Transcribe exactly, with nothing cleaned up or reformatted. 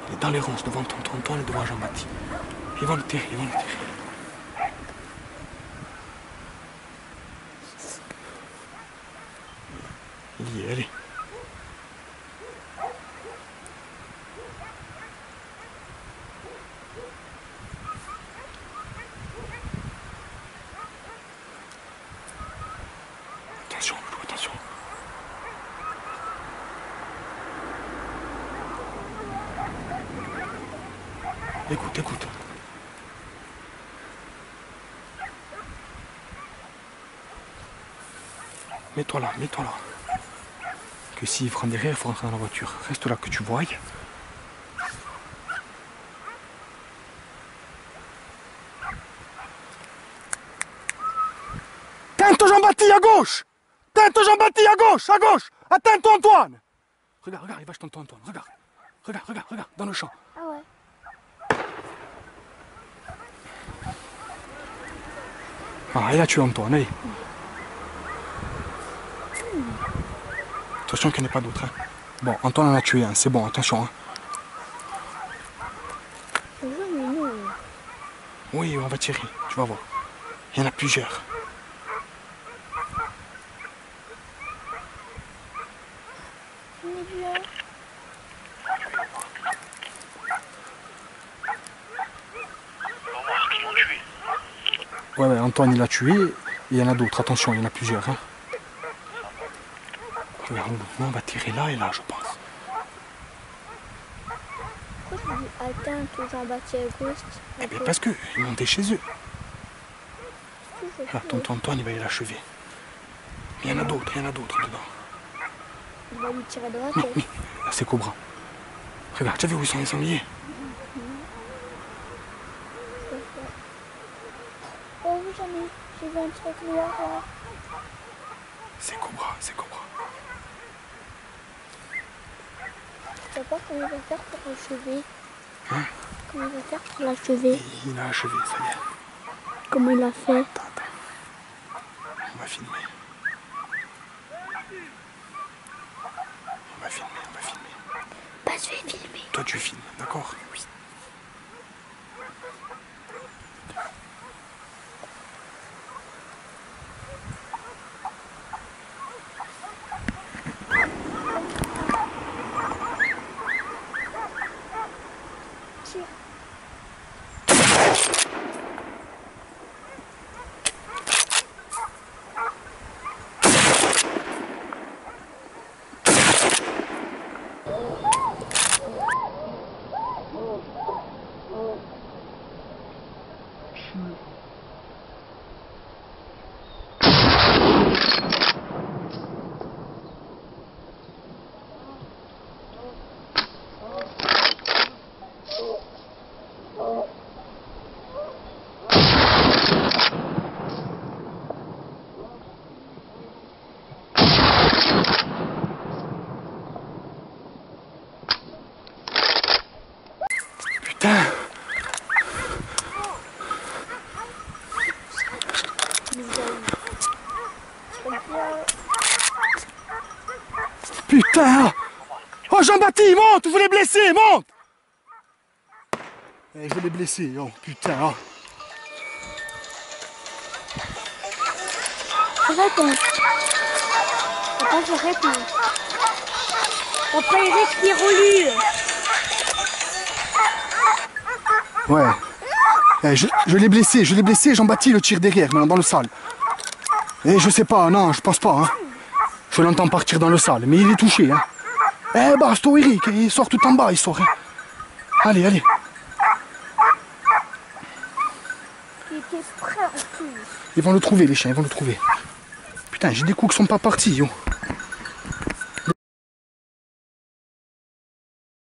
Il est dans les ronces, devant tonton Antoine et devant Jean-Baptiste. Ils vont le tirer, ils vont le tirer. Il y est, allez. Attention, Loulou, attention. Écoute, écoute. Mets-toi là, mets-toi là. Que s'il prend derrière, il faut rentrer dans la voiture. Reste là que tu voies. Tente Jean-Baptiste à gauche. Tente Jean-Baptiste à gauche, à gauche. Attends-toi Antoine. Regarde, regarde, il va tonton Antoine, regarde. Regarde, regarde, regarde, dans le champ. Ah ouais. Ah, il a tué Antoine, allez. Attention qu'il n'y en ait pas d'autres. Hein. Bon, Antoine en a tué un, c'est bon, attention. Hein. Oui, on va tirer, tu vas voir. Il y en a plusieurs. Ouais, ouais, Antoine il a tué, et il y en a d'autres, attention, il y en a plusieurs. Hein. Regarde, nous on va tirer là et là, je pense. Pourquoi tu dis atteins tout Jean-Baptiste à gauche? Eh bien parce qu'ils montaient chez eux. Ah, tonton Antoine il va y l'achever. Il y en a d'autres, il y en a d'autres dedans. Il va lui tirer de la Non, tête. oui, là c'est Cobra. Regarde, tu as vu où ils sont les sangliers? Oh oui, j'en ai. J'ai vu un truc noir là. C'est Cobra, c'est Cobra. Tu sais pas comment il va faire pour l'achever? Hein? Comment il va faire pour l'achever? Il a achevé, ça y est. Comment il a fait? Attends, attends. On va filmer. On va filmer, on va filmer. Bah, je vais filmer. Toi tu filmes, d'accord? Oui. Putain! Putain! Oh Jean-Baptiste, monte! Vous les blessés, monte! Eh, je vais les blesser, oh putain! Oh. Réponds. Papa, je réponds. Papa, il respire au lit. Ouais. Eh, je je l'ai blessé, je l'ai blessé, Jean-Baptiste le tire derrière, maintenant dans le salle. Et je sais pas, non, je pense pas. Hein. Je l'entends partir dans le salle, mais il est touché. Hein. Eh, Basto, Eric, il sort tout en bas, il sort. Hein. Allez, allez. Il était prêt en plus. Ils vont le trouver, les chiens, ils vont le trouver. Putain, j'ai des coups qui sont pas partis, yo.